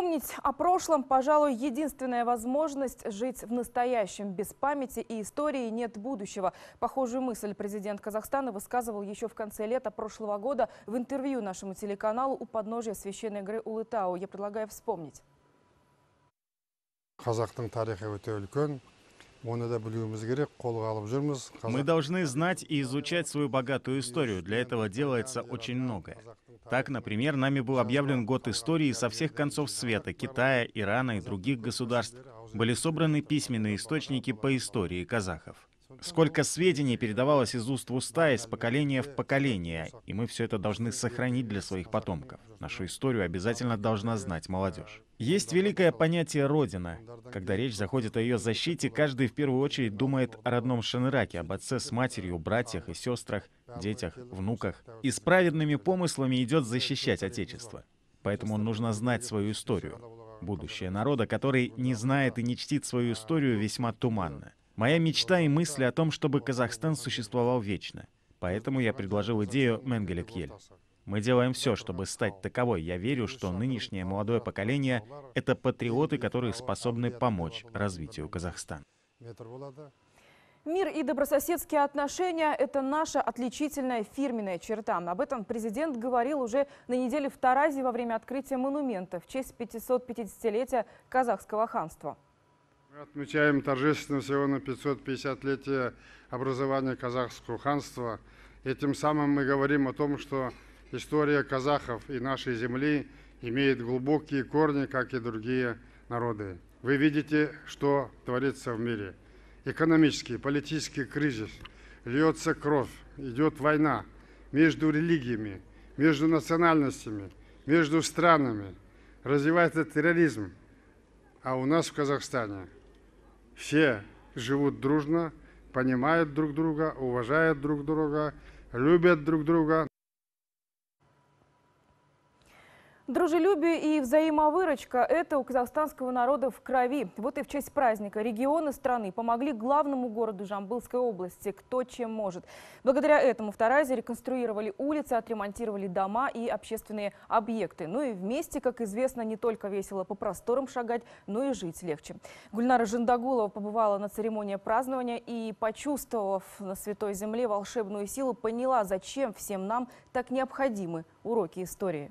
Помнить о прошлом, пожалуй, единственная возможность жить в настоящем. Без памяти и истории нет будущего. Похожую мысль президент Казахстана высказывал еще в конце лета прошлого года в интервью нашему телеканалу у подножия священной горы Улытау. Я предлагаю вспомнить. Мы должны знать и изучать свою богатую историю. Для этого делается очень многое. Так, например, нами был объявлен год истории со всех концов света, Китая, Ирана и других государств. Были собраны письменные источники по истории казахов. Сколько сведений передавалось из уст в уста, из поколения в поколение, и мы все это должны сохранить для своих потомков. Нашу историю обязательно должна знать молодежь. Есть великое понятие «Родина». Когда речь заходит о ее защите, каждый в первую очередь думает о родном Шаныраке, об отце с матерью, братьях и сестрах, детях, внуках. И с праведными помыслами идет защищать Отечество. Поэтому нужно знать свою историю. Будущее народа, который не знает и не чтит свою историю, весьма туманно. Моя мечта и мысли о том, чтобы Казахстан существовал вечно. Поэтому я предложил идею Менгелек Ель. Мы делаем все, чтобы стать таковой. Я верю, что нынешнее молодое поколение — это патриоты, которые способны помочь развитию Казахстана. Мир и добрососедские отношения – это наша отличительная фирменная черта. Об этом президент говорил уже на неделе в Таразе во время открытия монумента в честь 550-летия казахского ханства. Мы отмечаем торжественно сегодня 550-летие образования казахского ханства. И тем самым мы говорим о том, что история казахов и нашей земли имеет глубокие корни, как и другие народы. Вы видите, что творится в мире. Экономический, политический кризис, льется кровь, идет война между религиями, между национальностями, между странами, развивается терроризм. А у нас в Казахстане все живут дружно, понимают друг друга, уважают друг друга, любят друг друга. Дружелюбие и взаимовыручка – это у казахстанского народа в крови. Вот и в честь праздника регионы страны помогли главному городу Жамбылской области кто чем может. Благодаря этому в Таразе реконструировали улицы, отремонтировали дома и общественные объекты. Ну и вместе, как известно, не только весело по просторам шагать, но и жить легче. Гульнара Жиндагулова побывала на церемонии празднования и, почувствовав на Святой Земле волшебную силу, поняла, зачем всем нам так необходимы уроки истории.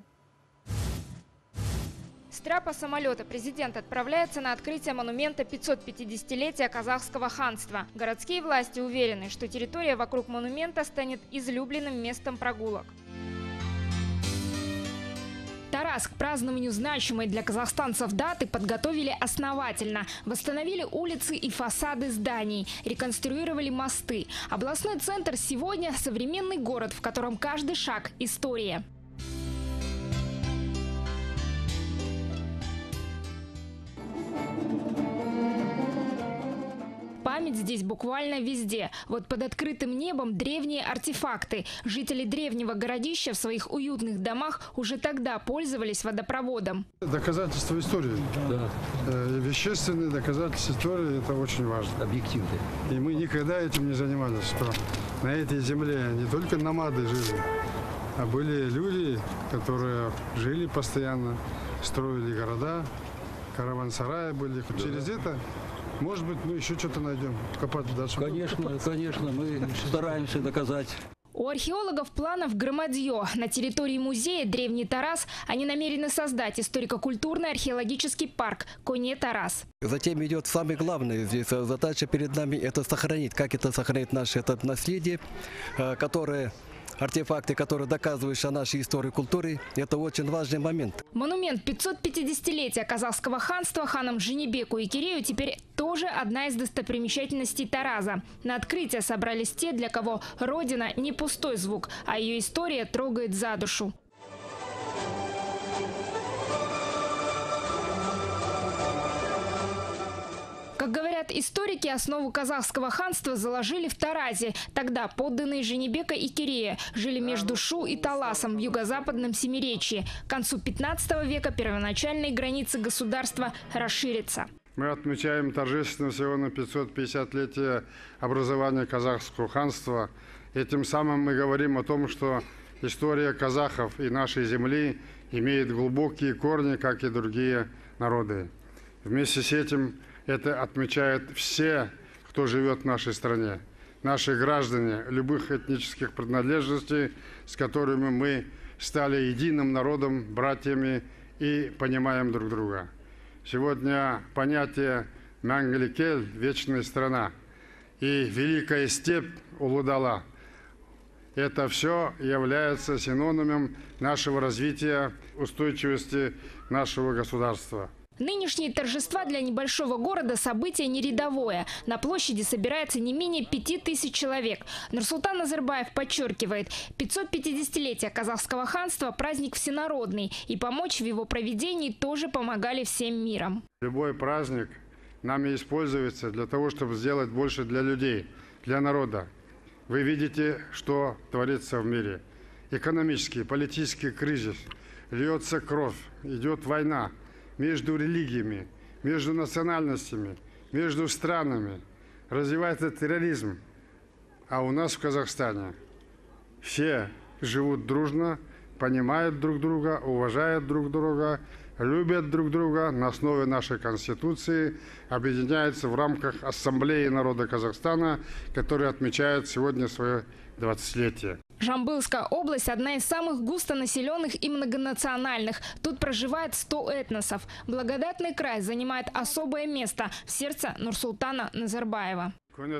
С трапа самолета президент отправляется на открытие монумента 550-летия казахского ханства. Городские власти уверены, что территория вокруг монумента станет излюбленным местом прогулок. Тараз к празднованию значимой для казахстанцев даты подготовили основательно. Восстановили улицы и фасады зданий, реконструировали мосты. Областной центр сегодня – современный город, в котором каждый шаг – история. Память здесь буквально везде. Вот под открытым небом древние артефакты. Жители древнего городища в своих уютных домах уже тогда пользовались водопроводом. Доказательства истории. Да. Вещественные доказательства истории – это очень важно. Объективно. И мы никогда этим не занимались, что на этой земле не только намады жили, а были люди, которые жили постоянно, строили города, караван-сараи были. Да. Через это, может быть, мы еще что-то найдем, копать дальше. Конечно, конечно, мы стараемся доказать. У археологов планов громадье. На территории музея «Древний Тараз» они намерены создать историко-культурный археологический парк «Коне-Тараз». Затем идет самое главное здесь. Задача перед нами – это сохранить, как это сохранить наше наследие, которое... Артефакты, которые доказывают о нашей истории и культуре, это очень важный момент. Монумент 550-летия казахского ханства ханам Джанибеку и Кирею теперь тоже одна из достопримечательностей Тараза. На открытие собрались те, для кого Родина не пустой звук, а ее история трогает за душу. Как говорят историки, основу казахского ханства заложили в Таразе. Тогда подданные Джанибека и Кирея жили между Шу и Таласом в юго-западном Семиречье. К концу 15 века первоначальные границы государства расширятся. Мы отмечаем торжественно сегодня 550-летие образования казахского ханства. И тем самым мы говорим о том, что история казахов и нашей земли имеет глубокие корни, как и другие народы. Вместе с этим это отмечают все, кто живет в нашей стране. Наши граждане любых этнических принадлежностей, с которыми мы стали единым народом, братьями и понимаем друг друга. Сегодня понятие «Мәңгілік – вечная страна» и «Великая степь Улы-Дала» – это все является синонимом нашего развития, устойчивости нашего государства. Нынешние торжества для небольшого города – событие не рядовое. На площади собирается не менее 5000 человек. Нурсултан Назарбаев подчеркивает, 550-летие казахского ханства – праздник всенародный. И помочь в его проведении тоже помогали всем миром. Любой праздник нами используется для того, чтобы сделать больше для людей, для народа. Вы видите, что творится в мире. Экономический, политический кризис. Льется кровь, идет война. Между религиями, между национальностями, между странами. Развивается терроризм. А у нас в Казахстане все живут дружно, понимают друг друга, уважают друг друга, любят друг друга на основе нашей Конституции, объединяются в рамках Ассамблеи народа Казахстана, которая отмечает сегодня свое 20-летие. Жамбылская область – одна из самых густонаселенных и многонациональных. Тут проживает 100 этносов. Благодатный край занимает особое место в сердце Нурсултана Назарбаева.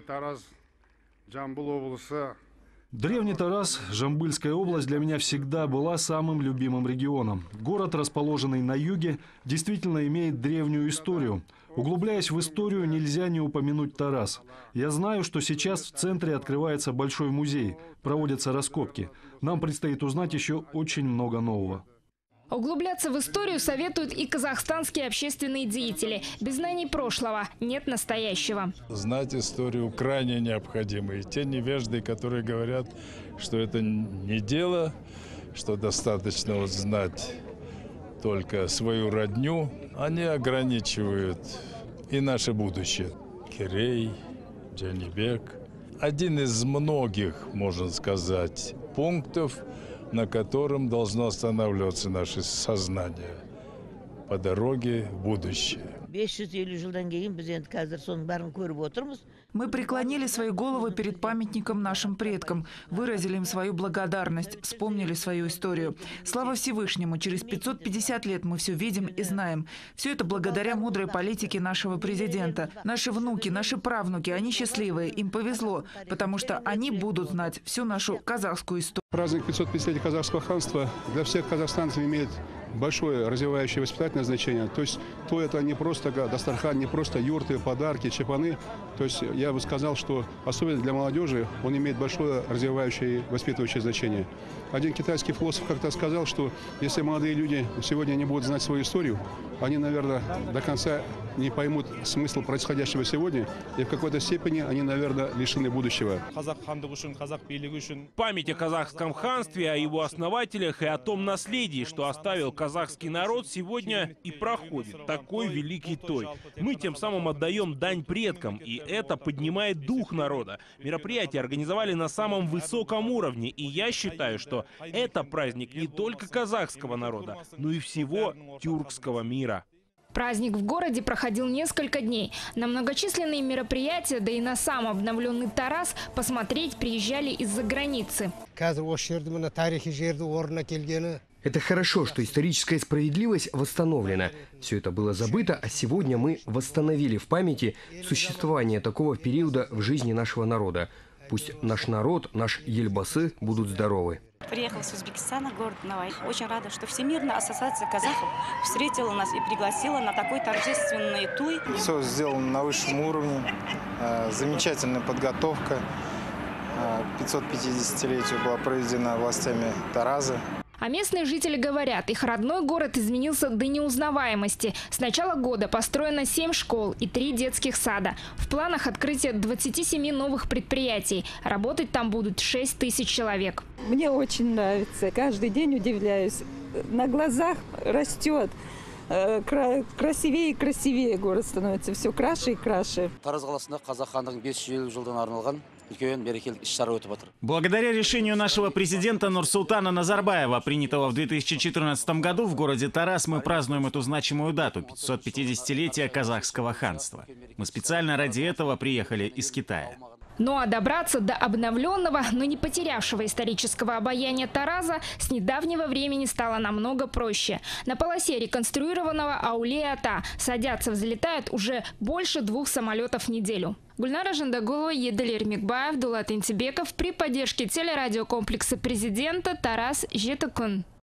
Древний Тарас, Жамбылская область для меня всегда была самым любимым регионом. Город, расположенный на юге, действительно имеет древнюю историю. Углубляясь в историю, нельзя не упомянуть Тарас. Я знаю, что сейчас в центре открывается большой музей, проводятся раскопки. Нам предстоит узнать еще очень много нового. Углубляться в историю советуют и казахстанские общественные деятели. Без знаний прошлого нет настоящего. Знать историю крайне необходимо. И те невежды, которые говорят, что это не дело, что достаточно знать только свою родню, они ограничивают и наше будущее. Керей, Джанибек. Один из многих, можно сказать, пунктов, на котором должно останавливаться наше сознание по дороге в будущее. Мы преклонили свои головы перед памятником нашим предкам, выразили им свою благодарность, вспомнили свою историю. Слава Всевышнему, через 550 лет мы все видим и знаем. Все это благодаря мудрой политике нашего президента. Наши внуки, наши правнуки, они счастливые, им повезло, потому что они будут знать всю нашу казахскую историю. Праздник 550-летия казахского ханства для всех казахстанцев имеет большое развивающее воспитательное значение. То есть это не просто дастархан, не просто юрты, подарки, чапаны. То есть я бы сказал, что особенно для молодежи он имеет большое развивающее и воспитывающее значение. Один китайский философ как-то сказал, что если молодые люди сегодня не будут знать свою историю, они, наверное, до конца не поймут смысл происходящего сегодня, и в какой-то степени они, наверное, лишены будущего. Память о казахском ханстве, о его основателях и о том наследии, что оставил казахский народ, сегодня и проходит такой великий той. Мы тем самым отдаем дань предкам, и это поднимает дух народа. Мероприятие организовали на самом высоком уровне, и я считаю, что это праздник не только казахского народа, но и всего тюркского мира. Праздник в городе проходил несколько дней. На многочисленные мероприятия, да и на сам обновленный Тарас посмотреть приезжали из-за границы. Это хорошо, что историческая справедливость восстановлена. Все это было забыто, а сегодня мы восстановили в памяти существование такого периода в жизни нашего народа. Пусть наш народ, наш Ельбасы будут здоровы. Приехала с Узбекистана, город Навай. Очень рада, что Всемирная ассоциация казахов встретила нас и пригласила на такой торжественный туй. Все сделано на высшем уровне, замечательная подготовка. 550-летию была проведена властями Тараза. А местные жители говорят, их родной город изменился до неузнаваемости. С начала года построено 7 школ и 3 детских сада. В планах открытие 27 новых предприятий. Работать там будут 6000 человек. Мне очень нравится. Каждый день удивляюсь. На глазах растет. Красивее и красивее город становится. Все краше и краше. Тараз қаласында қазақ хандығының 550 жылдан арналған Благодаря решению нашего президента Нурсултана Назарбаева, принятого в 2014 году, в городе Тарас мы празднуем эту значимую дату – 550-летия казахского ханства. Мы специально ради этого приехали из Китая. Ну а добраться до обновленного, но не потерявшего исторического обаяния Тараза с недавнего времени стало намного проще. На полосе реконструированного Ауле-Ата садятся, взлетают уже больше 2 самолетов в неделю. Гульнара Жандагулова, Едель Ермекбаев, Дулат Интибеков при поддержке телерадиокомплекса президента Тарас Жетыкун.